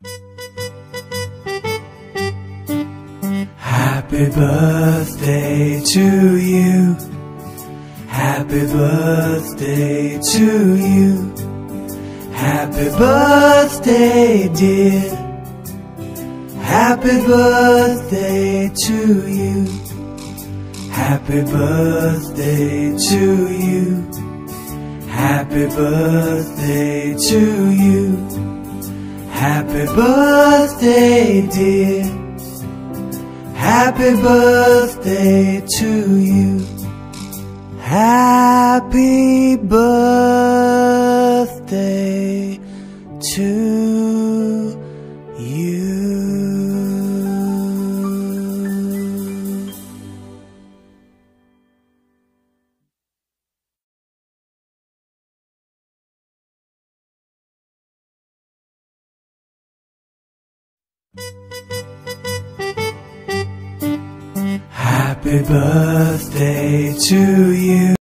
Happy birthday to you. Happy birthday to you. Happy birthday, dear. Happy birthday to you. Happy birthday to you. Happy birthday to you. Happy birthday, dear. Happy birthday to you. Happy birthday to you. Happy birthday to you.